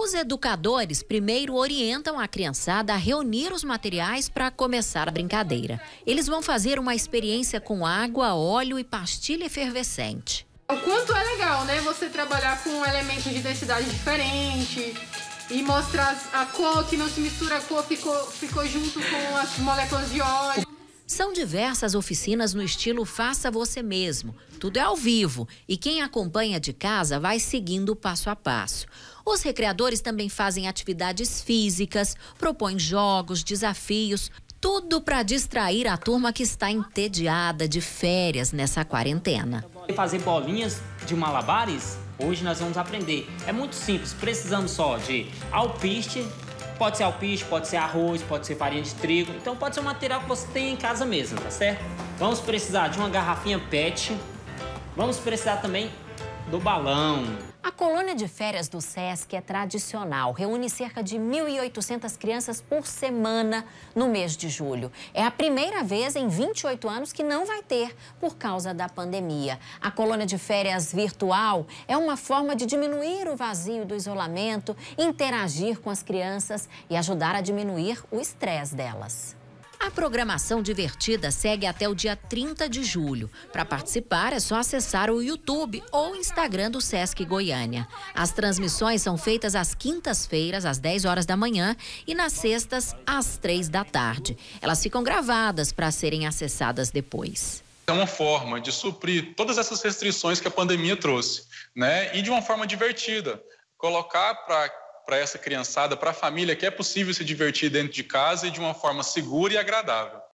Os educadores primeiro orientam a criançada a reunir os materiais para começar a brincadeira. Eles vão fazer uma experiência com água, óleo e pastilha efervescente. O quanto é legal, né? Você trabalhar com elementos de densidade diferente e mostrar a cor, que não se mistura, a cor ficou junto com as moléculas de óleo. São diversas oficinas no estilo faça você mesmo. Tudo é ao vivo e quem acompanha de casa vai seguindo passo a passo. Os recreadores também fazem atividades físicas, propõem jogos, desafios, tudo para distrair a turma que está entediada de férias nessa quarentena. Fazer bolinhas de malabares, hoje nós vamos aprender. É muito simples, precisamos só de alpiste. Pode ser alpiste, pode ser arroz, pode ser farinha de trigo. Então pode ser um material que você tem em casa mesmo, tá certo? Vamos precisar de uma garrafinha PET. Vamos precisar também do balão. A colônia de férias do SESC é tradicional. Reúne cerca de 1.800 crianças por semana no mês de julho. É a primeira vez em 28 anos que não vai ter por causa da pandemia. A colônia de férias virtual é uma forma de diminuir o vazio do isolamento, interagir com as crianças e ajudar a diminuir o estresse delas. A programação divertida segue até o dia 30 de julho. Para participar, é só acessar o YouTube ou Instagram do Sesc Goiânia. As transmissões são feitas às quintas-feiras, às 10 horas da manhã e nas sextas, às 3 da tarde. Elas ficam gravadas para serem acessadas depois. É uma forma de suprir todas essas restrições que a pandemia trouxe, né? E de uma forma divertida. Colocar para essa criançada, para a família, que é possível se divertir dentro de casa e de uma forma segura e agradável.